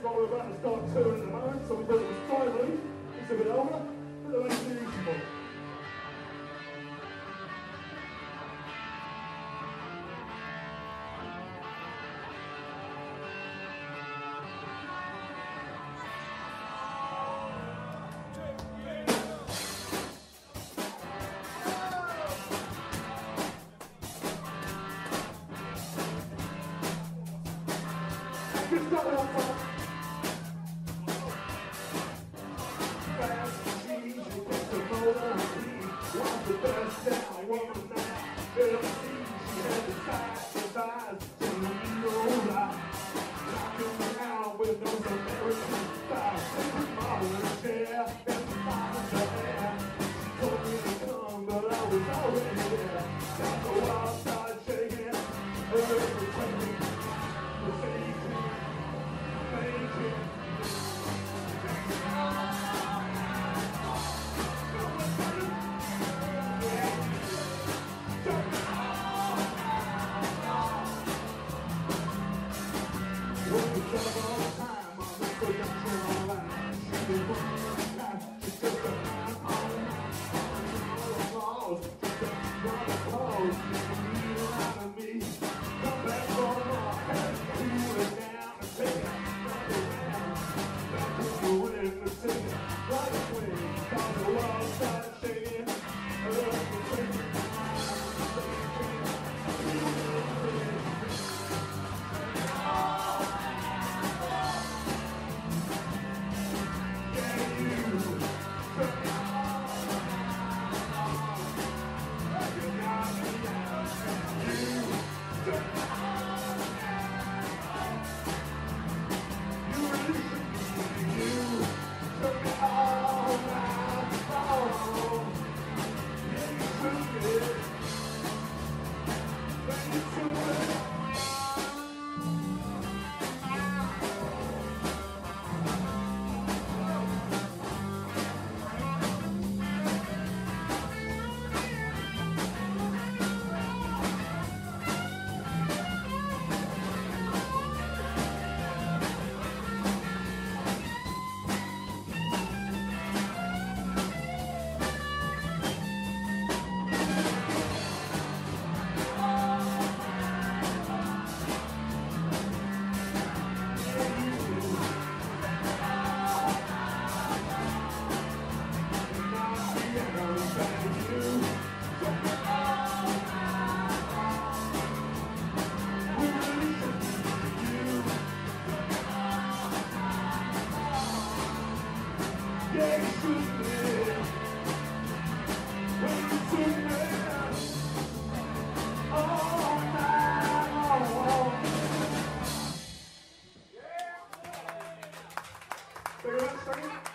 what we're about to start touring at the moment, so we thought it was timely. It's a bit older, but they're making it easy for it. Just got it up front. Fast cheese, you get the motor. Wants the best down, woman now. LC, she had the size, so you know right. Knocking around with those American style. Every model is there, every model's there. She told me to come, but I was already there. Got the wild side shaking, everything. Second.